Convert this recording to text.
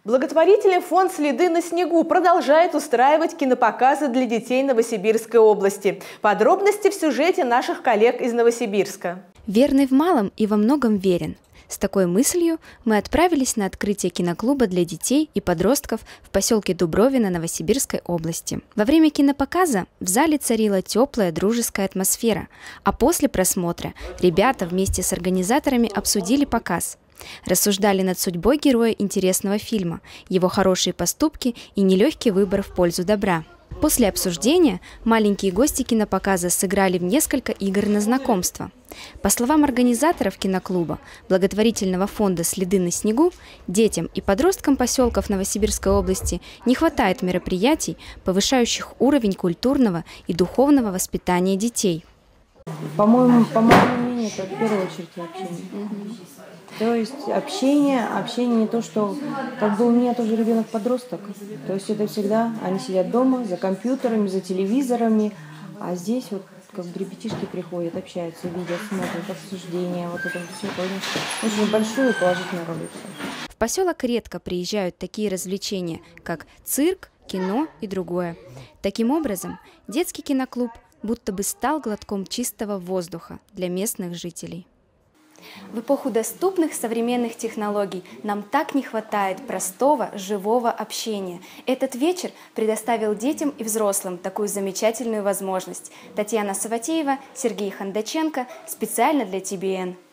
Благотворительный фонд «Следы на снегу» продолжает устраивать кинопоказы для детей Новосибирской области. Подробности в сюжете наших коллег из Новосибирска. Верный в малом и во многом верен. С такой мыслью мы отправились на открытие киноклуба для детей и подростков в поселке Дубровино Новосибирской области. Во время кинопоказа в зале царила теплая дружеская атмосфера, а после просмотра ребята вместе с организаторами обсудили показ. Рассуждали над судьбой героя интересного фильма, его хорошие поступки и нелегкий выбор в пользу добра. После обсуждения маленькие гости кинопоказа сыграли в несколько игр на знакомство. По словам организаторов киноклуба, благотворительного фонда «Следы на снегу», детям и подросткам поселков Новосибирской области не хватает мероприятий, повышающих уровень культурного и духовного воспитания детей. По моему мнению, это в первую очередь общение. То есть общение не то, что как бы у меня тоже ребенок-подросток. То есть это всегда они сидят дома за компьютерами, за телевизорами, а здесь вот как бы ребятишки приходят, общаются, видят, смотрят, обсуждения, вот это все, конечно, очень большую положительную роль. В поселок редко приезжают такие развлечения, как цирк, кино и другое. Таким образом, детский киноклуб будто бы стал глотком чистого воздуха для местных жителей. В эпоху доступных современных технологий нам так не хватает простого, живого общения. Этот вечер предоставил детям и взрослым такую замечательную возможность. Татьяна Саватеева, Сергей Хондаченко, специально для ТБН.